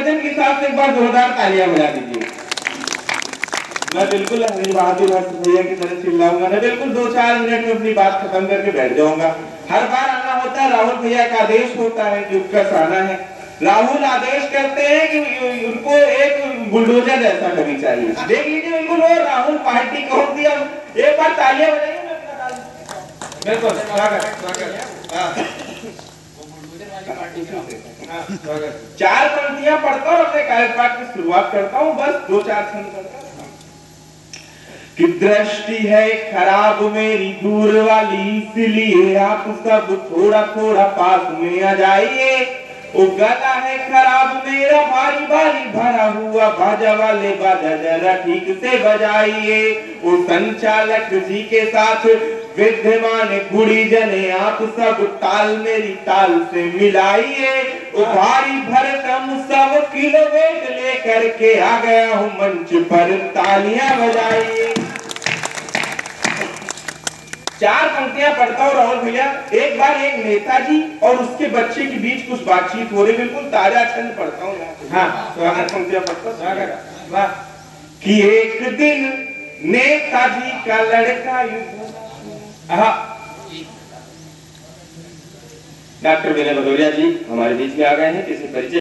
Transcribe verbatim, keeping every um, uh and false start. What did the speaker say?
Percent के हिसाब से एक बार जोरदार तालियां बजा दीजिए। मैं बिल्कुल हरीश बहादुर भैया की तरह चिल्लाऊंगा ना, बिल्कुल दो चार मिनट में अपनी बात खत्म करके बैठ जाऊंगा। हर बार आना होता है, राहुल भैया का आदेश होता है कि उत्कर्ष आना है। राहुल आदेश करते हैं कि उनको एक बुलडोजर जैसा कभी चाहिए। देख लीजिए बिल्कुल वो राहुल पार्टी कौन सी। अब एक बार तालियां बजाइए। बिल्कुल स्वागत स्वागत। चार पंक्तियां पढ़ता हूँ, अपने कार्यपाठ की शुरुआत करता हूँ, बस दो चार छंद करता हूँ। कि दृष्टि है खराब मेरी दूर वाली, इसलिए आप सब थोड़ा थोड़ा पास में आ जाइए। ओ गला है खराब मेरा भारी भारी भरा हुआ, बाजा वाले बाजा जरा ठीक से बजाइए। ओ संचालक जी के साथ विद्यमान गुड़ी जने आप सब ताल मेरी ताल से मिलाइए। ओ भारी भरकम सब किलो वेट लेकर के आ गया हूँ मंच पर, तालियां बजाइए। चार पंक्तियां पढ़ता हूँ राहुल भैया। एक बार एक नेताजी और उसके बच्चे के बीच कुछ बातचीत हो रही, बिल्कुल ताजा छंद पढ़ता हूँ। हाँ स्वागत पंक्तियां पढ़ता स्वागत। वाह। कि एक दिन नेताजी का लड़का युद्ध। डॉक्टर विनय भदौरिया जी हमारे बीच में आ गए हैं, किसी परिचय